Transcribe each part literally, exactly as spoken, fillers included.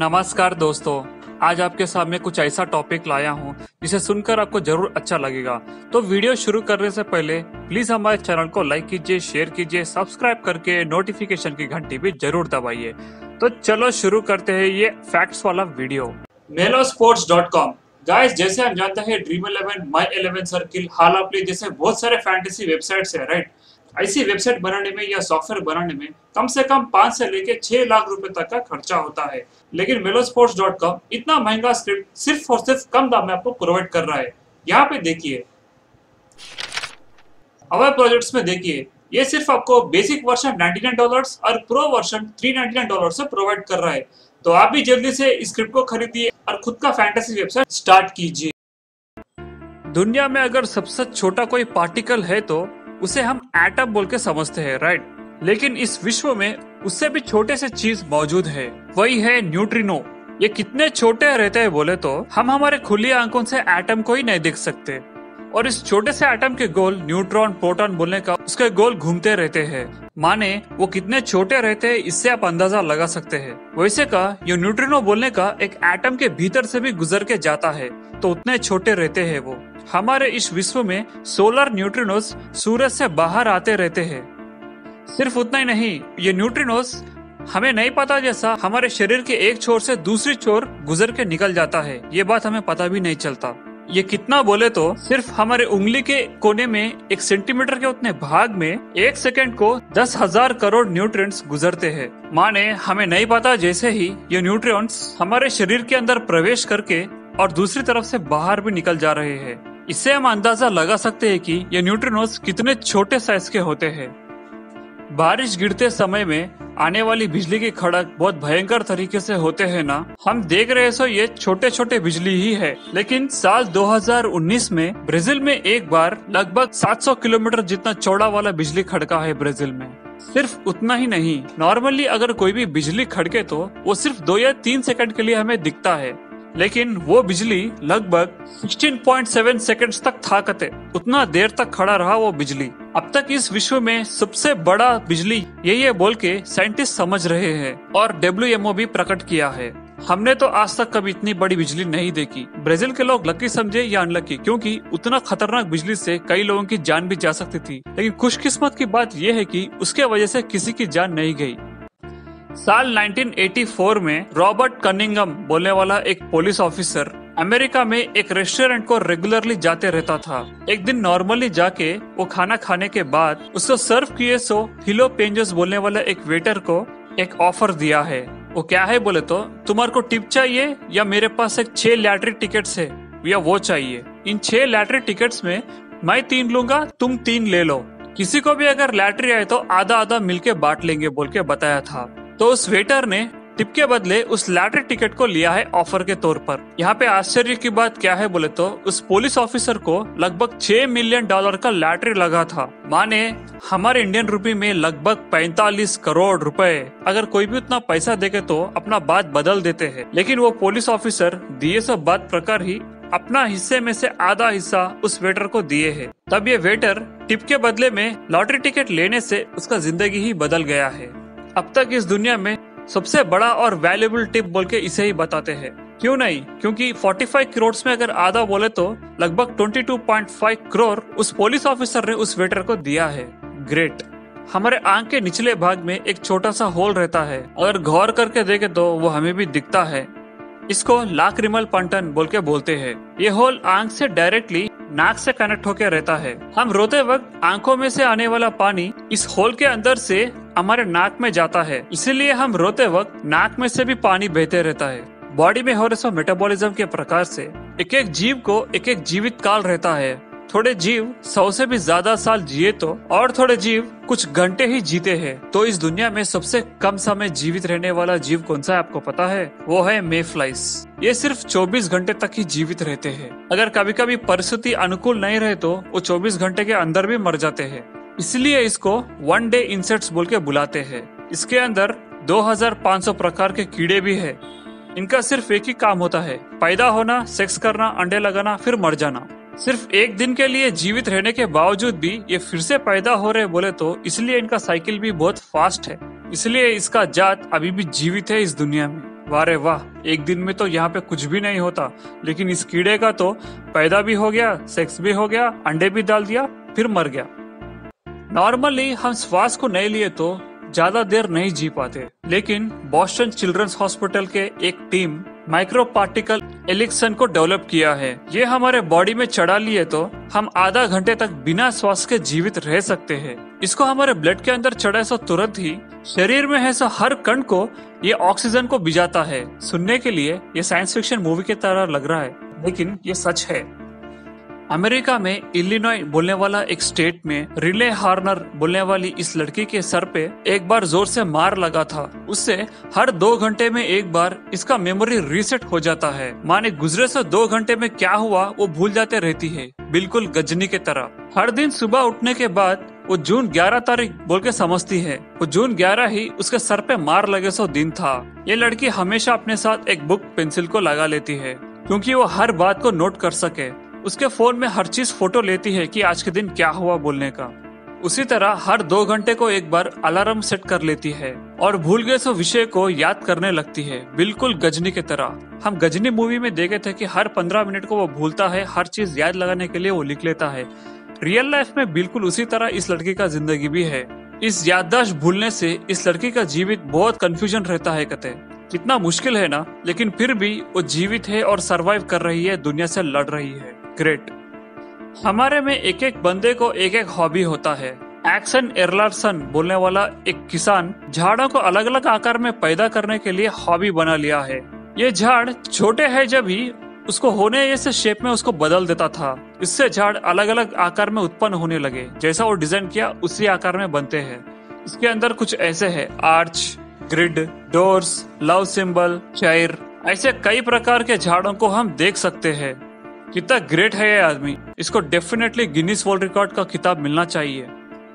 नमस्कार दोस्तों, आज आपके सामने कुछ ऐसा टॉपिक लाया हूँ जिसे सुनकर आपको जरूर अच्छा लगेगा। तो वीडियो शुरू करने से पहले प्लीज हमारे चैनल को लाइक कीजिए, शेयर कीजिए, सब्सक्राइब करके नोटिफिकेशन की घंटी भी जरूर दबाइए। तो चलो शुरू करते हैं ये फैक्ट्स वाला वीडियो। मेलो स्पोर्ट्स डॉट कॉम गाइस, जैसे हम जानते हैं Dream Eleven, My Eleven Circle, Hala Play जैसे बहुत सारे फैंटेसी वेबसाइट्स है, राइट। ऐसी वेबसाइट बनाने में या सॉफ्टवेयर बनाने में कम से कम पाँच से लेके छह लाख रुपए तक का खर्चा होता है, लेकिन मेलो स्पोर्ट्स डॉट कॉम इतना महंगा स्क्रिप्ट सिर्फ और सिर्फ कम दाम में आपको प्रोवाइड कर रहा है। यहाँ पे देखिए, अवर प्रोजेक्ट्स में देखिए, ये सिर्फ आपको बेसिक वर्जन निन्यानवे डॉलर्स और प्रो वर्जन तीन सौ निन्यानवे डॉलर से प्रोवाइड कर रहा है। तो आप भी जल्दी से इस स्क्रिप्ट को खरीदिए और खुद का फैंटेसी वेबसाइट स्टार्ट कीजिए। दुनिया में अगर सबसे छोटा कोई पार्टिकल है तो उसे हम एटम बोल के समझते हैं, राइट। लेकिन इस विश्व में उससे भी छोटे से चीज मौजूद है, वही है न्यूट्रिनो। ये कितने छोटे रहते हैं बोले तो हम हमारे खुली आंखों से एटम को ही नहीं देख सकते, और इस छोटे से एटम के गोल न्यूट्रॉन प्रोटॉन बोलने का उसके गोल घूमते रहते हैं। माने वो कितने छोटे रहते हैं इससे आप अंदाजा लगा सकते हैं। वैसे का ये न्यूट्रिनो बोलने का एक एटम के भीतर से भी गुजर के जाता है, तो उतने छोटे रहते हैं वो। हमारे इस विश्व में सोलर न्यूट्रिनोस सूरज से बाहर आते रहते हैं। सिर्फ उतना ही नहीं, ये न्यूट्रिनोस हमें नहीं पता जैसा हमारे शरीर के एक छोर से दूसरी छोर गुजर के निकल जाता है, ये बात हमें पता भी नहीं चलता। ये कितना बोले तो सिर्फ हमारे उंगली के कोने में एक सेंटीमीटर के उतने भाग में एक सेकंड को दस हजार करोड़ न्यूट्रिएंट्स गुजरते हैं। माने हमें नहीं पता जैसे ही ये न्यूट्रिएंट्स हमारे शरीर के अंदर प्रवेश करके और दूसरी तरफ से बाहर भी निकल जा रहे हैं। इससे हम अंदाजा लगा सकते हैं कि ये न्यूट्रिनोस कितने छोटे साइज के होते हैं। बारिश गिरते समय में आने वाली बिजली की खड़क बहुत भयंकर तरीके से होते हैं ना। हम देख रहे सो ये छोटे छोटे बिजली ही है, लेकिन साल दो हज़ार उन्नीस में ब्राजील में एक बार लगभग सात सौ किलोमीटर जितना चौड़ा वाला बिजली खड़का है ब्राजील में। सिर्फ उतना ही नहीं, नॉर्मली अगर कोई भी बिजली खड़के तो वो सिर्फ दो या तीन सेकंड के लिए हमें दिखता है, लेकिन वो बिजली लगभग सोलह पॉइंट सात सेकंड्स तक थाकते, उतना देर तक खड़ा रहा वो बिजली। अब तक इस विश्व में सबसे बड़ा बिजली यही है बोल के साइंटिस्ट समझ रहे हैं, और डब्ल्यू एम ओ भी प्रकट किया है। हमने तो आज तक कभी इतनी बड़ी बिजली नहीं देखी। ब्राजील के लोग लकी समझे या अनलकी, क्योंकि उतना खतरनाक बिजली से कई लोगों की जान भी जा सकती थी। लेकिन खुशकिस्मत की बात यह है कि उसके वजह से किसी की जान नहीं गई। साल उन्नीस सौ चौरासी में रॉबर्ट कनिंगम बोलने वाला एक पुलिस ऑफिसर अमेरिका में एक रेस्टोरेंट को रेगुलरली जाते रहता था। एक दिन नॉर्मली जाके वो खाना खाने के बाद उसको सर्व किए सो फिलो पेंजोस बोलने वाला एक वेटर को एक ऑफर दिया है। वो क्या है बोले तो, तुम्हारे को टिप चाहिए या मेरे पास एक छह लैटरी टिकट्स है या वो चाहिए। इन छह लैटरी टिकट्स में मैं तीन लूंगा, तुम तीन ले लो। किसी को भी अगर लैटरी आए तो आधा आधा मिलके बांट लेंगे बोल के बताया था। तो उस वेटर ने टिप के बदले उस लैटरी टिकट को लिया है ऑफर के तौर पर। यहाँ पे आश्चर्य की बात क्या है बोले तो उस पुलिस ऑफिसर को लगभग छह मिलियन डॉलर का लैटरी लगा था। माने हमारे इंडियन रुपए में लगभग पैंतालीस करोड़ रुपए। अगर कोई भी उतना पैसा देके तो अपना बात बदल देते हैं, लेकिन वो पुलिस ऑफिसर दिए सब बात प्रकार ही अपना हिस्से में से आधा हिस्सा उस वेटर को दिए है। तब ये वेटर टिप के बदले में लॉटरी टिकट लेने से उसका जिंदगी ही बदल गया है। अब तक इस दुनिया में सबसे बड़ा और वैल्यूएबल टिप बोल के इसे ही बताते हैं। क्यों नहीं, क्योंकि पैंतालीस करोड़ में अगर आधा बोले तो लगभग बाईस पॉइंट पाँच करोड़ उस पुलिस ऑफिसर ने उस वेटर को दिया है। ग्रेट। हमारे आंख के निचले भाग में एक छोटा सा होल रहता है, अगर गौर करके देखे तो वो हमें भी दिखता है। इसको लाक्रिमल पंटन बोल के बोलते हैं। ये होल आंख से डायरेक्टली नाक से कनेक्ट होके रहता है। हम रोते वक्त आंखों में से आने वाला पानी इस होल के अंदर से हमारे नाक में जाता है, इसीलिए हम रोते वक्त नाक में से भी पानी बहते रहता है। बॉडी में हो रहे मेटाबॉलिज्म के प्रकार से एक एक जीव को एक एक जीवित काल रहता है। थोड़े जीव सौ से भी ज्यादा साल जिए तो, और थोड़े जीव कुछ घंटे ही जीते हैं। तो इस दुनिया में सबसे कम समय जीवित रहने वाला जीव कौन सा है आपको पता है? वो है मे फ्लाइज। ये सिर्फ चौबीस घंटे तक ही जीवित रहते हैं। अगर कभी कभी परिस्थिति अनुकूल नहीं रहे तो वो चौबीस घंटे के अंदर भी मर जाते हैं। इसलिए इसको वन डे इंसेक्ट्स बोल के बुलाते हैं। इसके अंदर दो हज़ार पाँच सौ प्रकार के कीड़े भी है। इनका सिर्फ एक ही काम होता है, पैदा होना, सेक्स करना, अंडे लगाना, फिर मर जाना। सिर्फ एक दिन के लिए जीवित रहने के बावजूद भी ये फिर से पैदा हो रहे बोले तो इसलिए इनका साइकिल भी बहुत फास्ट है, इसलिए इसका जात अभी भी जीवित है इस दुनिया में। वाह रे वाह, एक दिन में तो यहाँ पे कुछ भी नहीं होता, लेकिन इस कीड़े का तो पैदा भी हो गया, सेक्स भी हो गया, अंडे भी डाल दिया, फिर मर गया। नॉर्मली हम श्वास को नहीं लिए तो ज्यादा देर नहीं जी पाते, लेकिन बॉस्टन चिल्ड्रंस हॉस्पिटल के एक टीम माइक्रो पार्टिकल एलिक्सन को डेवलप किया है। ये हमारे बॉडी में चढ़ा लिए तो हम आधा घंटे तक बिना श्वास के जीवित रह सकते हैं। इसको हमारे ब्लड के अंदर चढ़े सो तुरंत ही शरीर में है सो हर कण को ये ऑक्सीजन को भिजाता है। सुनने के लिए ये साइंस फिक्शन मूवी की तरह लग रहा है, लेकिन ये सच है। अमेरिका में इलिनॉय बोलने वाला एक स्टेट में रिले हार्नर बोलने वाली इस लड़की के सर पे एक बार जोर से मार लगा था। उससे हर दो घंटे में एक बार इसका मेमोरी रीसेट हो जाता है। माने गुजरे से दो घंटे में क्या हुआ वो भूल जाते रहती है, बिल्कुल गजनी के तरह। हर दिन सुबह उठने के बाद वो जून ग्यारह तारीख बोल के समझती है। वो जून ग्यारह ही उसके सर पे मार लगे सो दिन था। ये लड़की हमेशा अपने साथ एक बुक पेंसिल को लगा लेती है, क्योंकि वो हर बात को नोट कर सके। उसके फोन में हर चीज फोटो लेती है कि आज के दिन क्या हुआ बोलने का। उसी तरह हर दो घंटे को एक बार अलार्म सेट कर लेती है और भूल गए सो विषय को याद करने लगती है, बिल्कुल गजनी की तरह। हम गजनी मूवी में देखे थे कि हर पंद्रह मिनट को वो भूलता है, हर चीज याद लगाने के लिए वो लिख लेता है। रियल लाइफ में बिल्कुल उसी तरह इस लड़की का जिंदगी भी है। इस याददाश्त भूलने से इस लड़की का जीवित बहुत कंफ्यूजन रहता है। कहते कितना मुश्किल है ना, लेकिन फिर भी वो जीवित है और सरवाइव कर रही है, दुनिया से लड़ रही है। ग्रेट। हमारे में एक एक बंदे को एक एक हॉबी होता है। एक्सन एरलार्सन बोलने वाला एक किसान झाड़ों को अलग अलग आकार में पैदा करने के लिए हॉबी बना लिया है। ये झाड़ छोटे है जब ही उसको होने जैसे शेप में उसको बदल देता था। इससे झाड़ अलग अलग आकार में उत्पन्न होने लगे। जैसा वो डिजाइन किया उसी आकार में बनते हैं। इसके अंदर कुछ ऐसे है, arch, grid, doors, love symbol, chair, ऐसे कई प्रकार के झाड़ों को हम देख सकते हैं। कितना ग्रेट है ये आदमी। इसको डेफिनेटली गिनीज वर्ल्ड रिकॉर्ड का किताब मिलना चाहिए।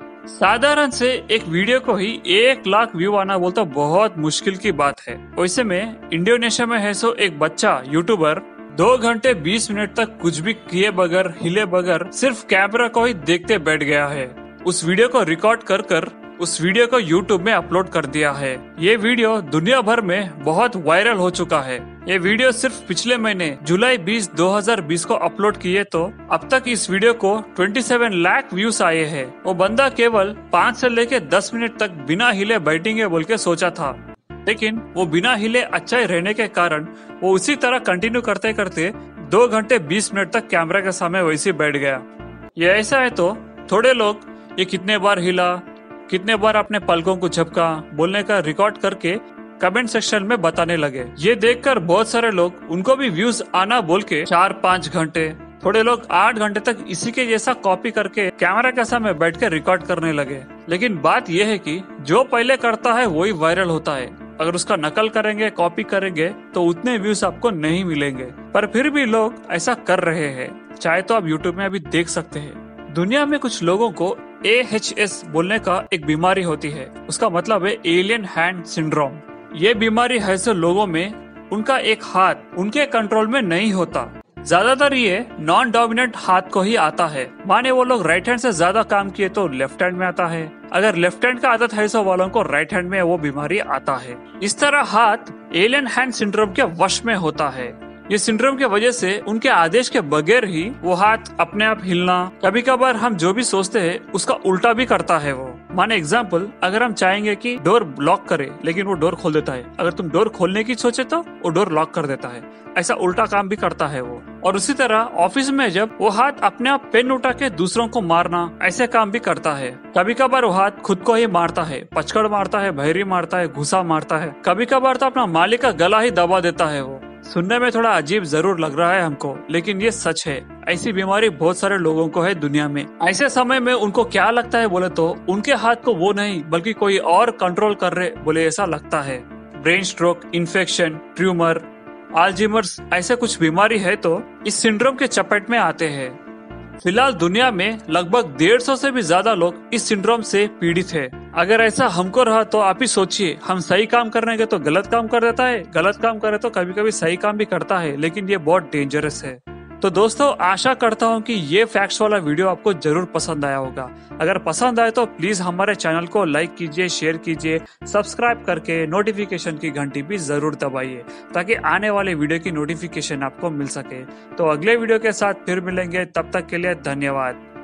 साधारण से एक वीडियो को ही एक लाख व्यू आना बोलता बहुत मुश्किल की बात है। वैसे में इंडोनेशिया में है सो एक बच्चा यूट्यूबर दो घंटे बीस मिनट तक कुछ भी किए बगैर, हिले बगैर, सिर्फ कैमरा को ही देखते बैठ गया है। उस वीडियो को रिकॉर्ड कर कर उस वीडियो को यूट्यूब में अपलोड कर दिया है। ये वीडियो दुनिया भर में बहुत वायरल हो चुका है। ये वीडियो सिर्फ पिछले महीने जुलाई बीस दो हज़ार बीस को अपलोड किए तो अब तक इस वीडियो को सत्ताईस लाख व्यूज आए हैं। वो बंदा केवल पाँच से लेके दस मिनट तक बिना हिले बैठेंगे बोल के सोचा था, लेकिन वो बिना हिले अच्छा ही रहने के कारण वो उसी तरह कंटिन्यू करते करते दो घंटे बीस मिनट तक कैमरा के सामने वैसे बैठ गया। ये ऐसा है तो थोड़े लोग ये कितने बार हिला, कितने बार अपने पलकों को झपका बोलने का रिकॉर्ड करके कमेंट सेक्शन में बताने लगे। ये देखकर बहुत सारे लोग उनको भी व्यूज आना बोल के चार पाँच घंटे, थोड़े लोग आठ घंटे तक इसी के जैसा कॉपी करके कैमरा के सामने बैठ के रिकॉर्ड करने लगे। लेकिन बात यह है कि जो पहले करता है वही वायरल होता है। अगर उसका नकल करेंगे, कॉपी करेंगे तो उतने व्यूज आपको नहीं मिलेंगे, पर फिर भी लोग ऐसा कर रहे हैं। चाहे तो आप यूट्यूब में अभी देख सकते हैं। दुनिया में कुछ लोगों को ए एच एस बोलने का एक बीमारी होती है। उसका मतलब है एलियन हैंड सिंड्रोम। ये बीमारी है सो लोगों में उनका एक हाथ उनके कंट्रोल में नहीं होता। ज्यादातर ये नॉन डोमिनेंट हाथ को ही आता है। माने वो लोग राइट हैंड से ज्यादा काम किए तो लेफ्ट हैंड में आता है। अगर लेफ्ट हैंड का आदत है सो वालों को राइट हैंड में वो बीमारी आता है। इस तरह हाथ एलियन हैंड सिंड्रोम के वश में होता है। ये सिंड्रोम की वजह से उनके आदेश के बगैर ही वो हाथ अपने आप हिलना, कभी कभार हम जो भी सोचते हैं उसका उल्टा भी करता है वो। माने एग्जाम्पल, अगर हम चाहेंगे कि डोर लॉक करे लेकिन वो डोर खोल देता है। अगर तुम डोर खोलने की सोचे तो वो डोर लॉक कर देता है। ऐसा उल्टा काम भी करता है वो। और उसी तरह ऑफिस में जब वो हाथ अपने आप पेन उठा के दूसरों को मारना, ऐसे काम भी करता है। कभी कभार वो हाथ खुद को ही मारता है, पचकड़ मारता है, भैरी मारता है, घुसा मारता है। कभी कभार तो अपना मालिक का गला ही दबा देता है वो। सुनने में थोड़ा अजीब जरूर लग रहा है हमको, लेकिन ये सच है। ऐसी बीमारी बहुत सारे लोगों को है दुनिया में। ऐसे समय में उनको क्या लगता है बोले तो उनके हाथ को वो नहीं बल्कि कोई और कंट्रोल कर रहे बोले ऐसा लगता है। Brain stroke, infection, tumour, Alzheimer's ऐसे कुछ बीमारी है तो इस सिंड्रोम के चपेट में आते हैं। फिलहाल दुनिया में लगभग डेढ़ सौ से भी ज्यादा लोग इस सिंड्रोम से पीड़ित है। अगर ऐसा हमको रहा तो आप ही सोचिए, हम सही काम करने के तो गलत काम कर देता है, गलत काम करे तो कभी कभी सही काम भी करता है, लेकिन ये बहुत डेंजरस है। तो दोस्तों आशा करता हूँ कि ये फैक्ट्स वाला वीडियो आपको जरूर पसंद आया होगा। अगर पसंद आए तो प्लीज हमारे चैनल को लाइक कीजिए, शेयर कीजिए, सब्सक्राइब करके नोटिफिकेशन की घंटी भी जरूर दबाइए ताकि आने वाले वीडियो की नोटिफिकेशन आपको मिल सके। तो अगले वीडियो के साथ फिर मिलेंगे, तब तक के लिए धन्यवाद।